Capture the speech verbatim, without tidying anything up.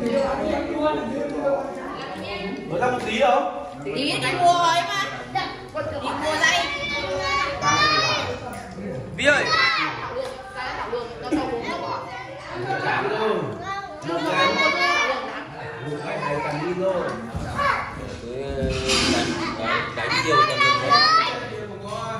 Có ra một tí đâu? Tí đi mua ấy mà. Đi mua dây. Vi ơi. Một cái này cần đi thôi.